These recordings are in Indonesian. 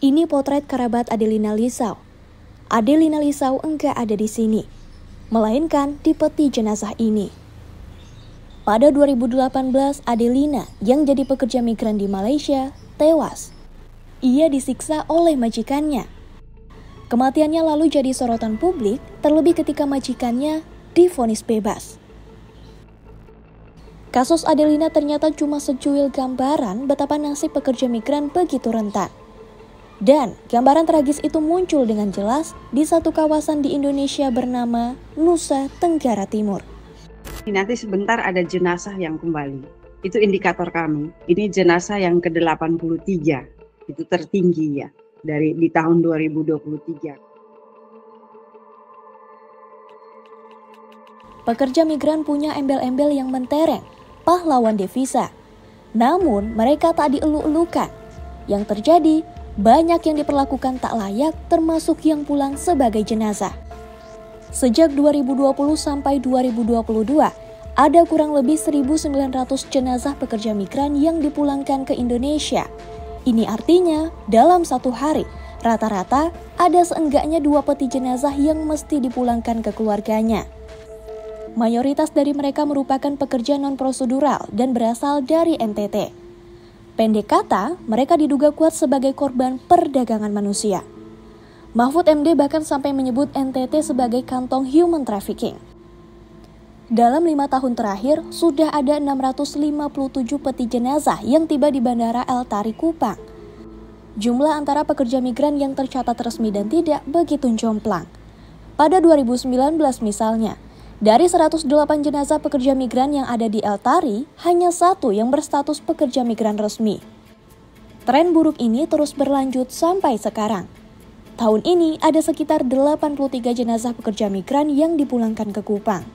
Ini potret kerabat Adelina Lisau. Adelina Lisau enggak ada di sini, melainkan di peti jenazah ini. Pada 2018, Adelina yang jadi pekerja migran di Malaysia tewas. Ia disiksa oleh majikannya. Kematiannya lalu jadi sorotan publik, terlebih ketika majikannya divonis bebas. Kasus Adelina ternyata cuma secuil gambaran betapa nasib pekerja migran begitu rentan. Dan gambaran tragis itu muncul dengan jelas di satu kawasan di Indonesia bernama Nusa Tenggara Timur. Nanti sebentar ada jenazah yang kembali. Itu indikator kami. Ini jenazah yang ke-83. Itu tertinggi ya di tahun 2023. Pekerja migran punya embel-embel yang mentereng, pahlawan devisa. Namun mereka tak dieluk-elukan. Yang terjadi, banyak yang diperlakukan tak layak, termasuk yang pulang sebagai jenazah. Sejak 2020 sampai 2022, ada kurang lebih 1.900 jenazah pekerja migran yang dipulangkan ke Indonesia. Ini artinya, dalam satu hari, rata-rata ada seenggaknya 2 peti jenazah yang mesti dipulangkan ke keluarganya. Mayoritas dari mereka merupakan pekerja non-prosedural dan berasal dari NTT. Pendek kata, mereka diduga kuat sebagai korban perdagangan manusia. Mahfud MD bahkan sampai menyebut NTT sebagai kantong human trafficking. Dalam 5 tahun terakhir, sudah ada 657 peti jenazah yang tiba di Bandara El Tari Kupang. Jumlah antara pekerja migran yang tercatat resmi dan tidak begitu jomplang. Pada 2019 misalnya, dari 108 jenazah pekerja migran yang ada di El Tari, hanya 1 yang berstatus pekerja migran resmi. Tren buruk ini terus berlanjut sampai sekarang. Tahun ini ada sekitar 83 jenazah pekerja migran yang dipulangkan ke Kupang.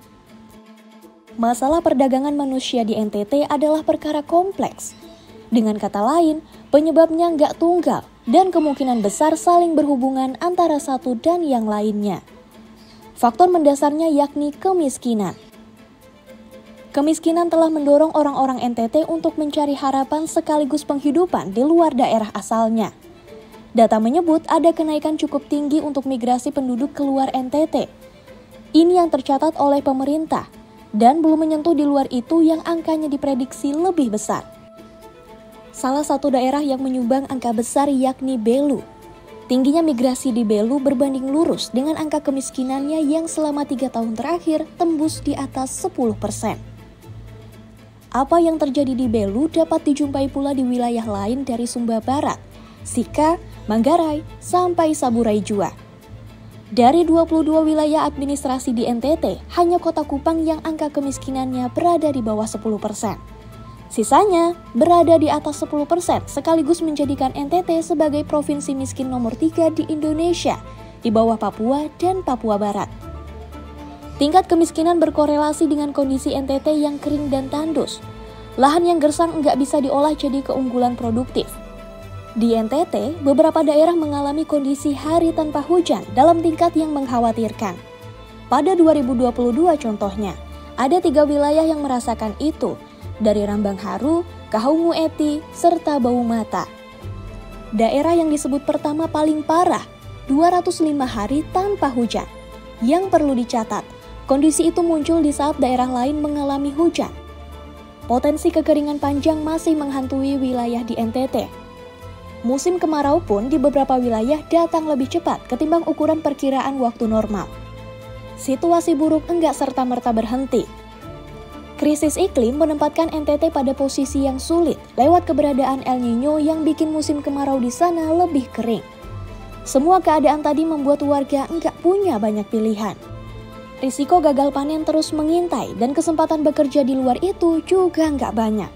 Masalah perdagangan manusia di NTT adalah perkara kompleks. Dengan kata lain, penyebabnya nggak tunggal dan kemungkinan besar saling berhubungan antara satu dan yang lainnya. Faktor mendasarnya yakni kemiskinan. Kemiskinan telah mendorong orang-orang NTT untuk mencari harapan sekaligus penghidupan di luar daerah asalnya. Data menyebut ada kenaikan cukup tinggi untuk migrasi penduduk keluar NTT. Ini yang tercatat oleh pemerintah, dan belum menyentuh di luar itu yang angkanya diprediksi lebih besar. Salah satu daerah yang menyumbang angka besar yakni Belu. Tingginya migrasi di Belu berbanding lurus dengan angka kemiskinannya yang selama 3 tahun terakhir tembus di atas 10%. Apa yang terjadi di Belu dapat dijumpai pula di wilayah lain dari Sumba Barat, Sika, Manggarai, sampai Saburai Jua. Dari 22 wilayah administrasi di NTT, hanya Kota Kupang yang angka kemiskinannya berada di bawah 10%. Sisanya berada di atas 10%, sekaligus menjadikan NTT sebagai provinsi miskin nomor 3 di Indonesia, di bawah Papua dan Papua Barat. Tingkat kemiskinan berkorelasi dengan kondisi NTT yang kering dan tandus. Lahan yang gersang nggak bisa diolah jadi keunggulan produktif. Di NTT, beberapa daerah mengalami kondisi hari tanpa hujan dalam tingkat yang mengkhawatirkan. Pada 2022 contohnya, ada 3 wilayah yang merasakan itu, dari Rambang Haru, Kahungu Eti, serta Bau Mata. Daerah yang disebut pertama paling parah, 205 hari tanpa hujan. Yang perlu dicatat, kondisi itu muncul di saat daerah lain mengalami hujan. Potensi kekeringan panjang masih menghantui wilayah di NTT. Musim kemarau pun di beberapa wilayah datang lebih cepat ketimbang ukuran perkiraan waktu normal. Situasi buruk enggak serta-merta berhenti. Krisis iklim menempatkan NTT pada posisi yang sulit lewat keberadaan El Nino yang bikin musim kemarau di sana lebih kering. Semua keadaan tadi membuat warga enggak punya banyak pilihan. Risiko gagal panen terus mengintai dan kesempatan bekerja di luar itu juga enggak banyak.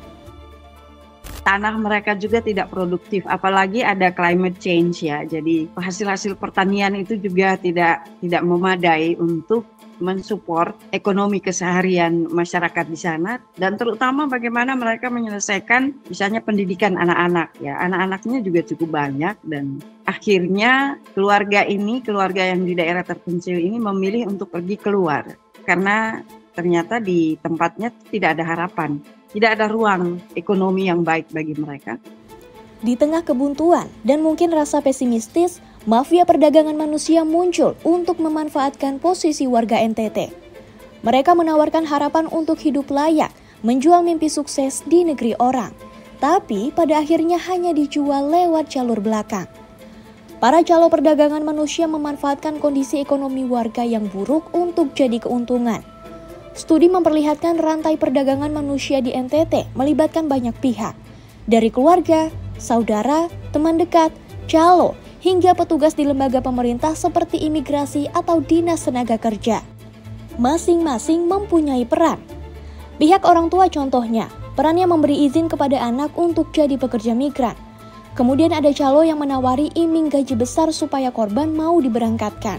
Tanah mereka juga tidak produktif, apalagi ada climate change ya. Jadi hasil-hasil pertanian itu juga tidak memadai untuk mensupport ekonomi keseharian masyarakat di sana, dan terutama bagaimana mereka menyelesaikan misalnya pendidikan anak-anak ya. Anak-anaknya juga cukup banyak, dan akhirnya keluarga yang di daerah terpencil ini memilih untuk pergi keluar karena ternyata di tempatnya tidak ada harapan, tidak ada ruang ekonomi yang baik bagi mereka. Di tengah kebuntuan dan mungkin rasa pesimistis, mafia perdagangan manusia muncul untuk memanfaatkan posisi warga NTT. Mereka menawarkan harapan untuk hidup layak, menjual mimpi sukses di negeri orang. Tapi pada akhirnya hanya dijual lewat jalur belakang. Para calo perdagangan manusia memanfaatkan kondisi ekonomi warga yang buruk untuk jadi keuntungan. Studi memperlihatkan rantai perdagangan manusia di NTT melibatkan banyak pihak. Dari keluarga, saudara, teman dekat, calo, hingga petugas di lembaga pemerintah seperti imigrasi atau dinas tenaga kerja. Masing-masing mempunyai peran. Pihak orang tua contohnya, perannya memberi izin kepada anak untuk jadi pekerja migran. Kemudian ada calo yang menawari iming gaji besar supaya korban mau diberangkatkan.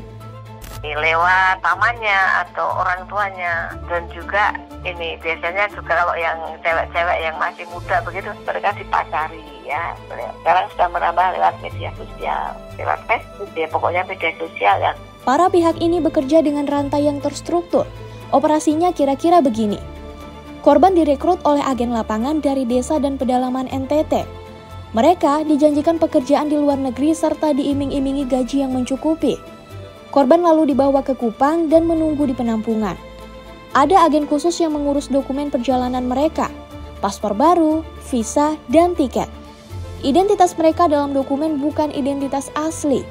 Lewat pamannya atau orang tuanya, dan juga ini biasanya juga kalau yang cewek-cewek yang masih muda begitu, mereka dipacari ya. Sekarang sudah merambah lewat media sosial, lewat Facebook ya, pokoknya media sosial ya. Para pihak ini bekerja dengan rantai yang terstruktur. Operasinya kira-kira begini. Korban direkrut oleh agen lapangan dari desa dan pedalaman NTT. Mereka dijanjikan pekerjaan di luar negeri serta diiming-imingi gaji yang mencukupi. Korban lalu dibawa ke Kupang dan menunggu di penampungan. Ada agen khusus yang mengurus dokumen perjalanan mereka, paspor baru, visa, dan tiket. Identitas mereka dalam dokumen bukan identitas asli.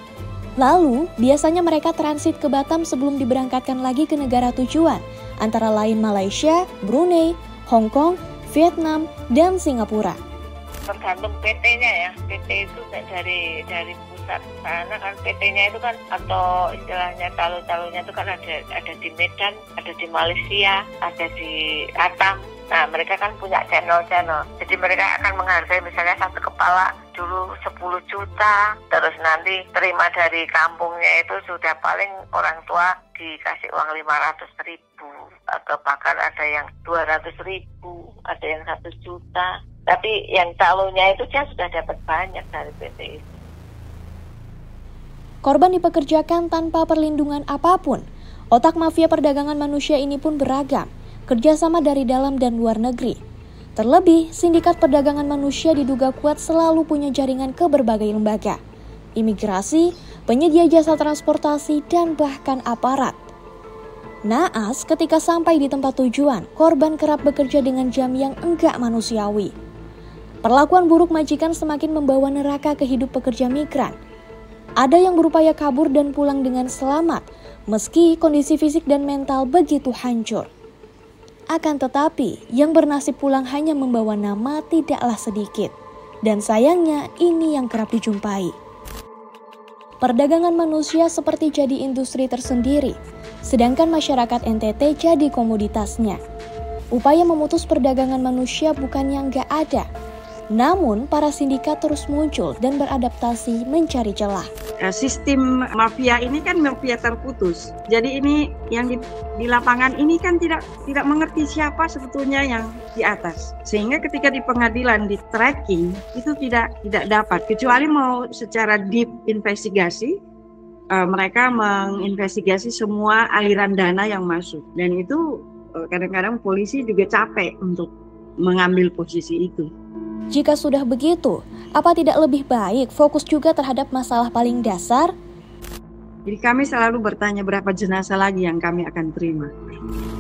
Lalu, biasanya mereka transit ke Batam sebelum diberangkatkan lagi ke negara tujuan, antara lain Malaysia, Brunei, Hong Kong, Vietnam, dan Singapura. Tergantung PT-nya ya, PT itu dari pusat sana kan, PT-nya itu kan, atau istilahnya calo-calonya itu kan ada di Medan, ada di Malaysia, ada di Batam. Nah, mereka kan punya channel-channel, jadi mereka akan menghargai misalnya satu kepala dulu 10 juta, terus nanti terima dari kampungnya itu sudah paling orang tua dikasih uang 500.000, atau bahkan ada yang 200.000, ada yang 1 juta. Tapi yang calonnya itu dia sudah dapat banyak dari PT itu. Korban dipekerjakan tanpa perlindungan apapun. Otak mafia perdagangan manusia ini pun beragam, kerjasama dari dalam dan luar negeri. Terlebih, sindikat perdagangan manusia diduga kuat selalu punya jaringan ke berbagai lembaga, imigrasi, penyedia jasa transportasi, dan bahkan aparat. Naas, ketika sampai di tempat tujuan, korban kerap bekerja dengan jam yang enggak manusiawi. Perlakuan buruk majikan semakin membawa neraka ke hidup pekerja migran. Ada yang berupaya kabur dan pulang dengan selamat, meski kondisi fisik dan mental begitu hancur. Akan tetapi, yang bernasib pulang hanya membawa nama tidaklah sedikit. Dan sayangnya, ini yang kerap dijumpai. Perdagangan manusia seperti jadi industri tersendiri, sedangkan masyarakat NTT jadi komoditasnya. Upaya memutus perdagangan manusia bukannya nggak ada, namun para sindikat terus muncul dan beradaptasi mencari celah. Sistem mafia ini kan mafia terputus. Jadi ini yang di lapangan ini kan tidak mengerti siapa sebetulnya yang di atas. Sehingga ketika di pengadilan di tracking itu tidak dapat, kecuali mau secara deep investigasi. Mereka menginvestigasi semua aliran dana yang masuk, dan itu kadang-kadang polisi juga capek untuk mengambil posisi itu. Jika sudah begitu, apa tidak lebih baik fokus juga terhadap masalah paling dasar? Jadi kami selalu bertanya berapa jenazah lagi yang kami akan terima.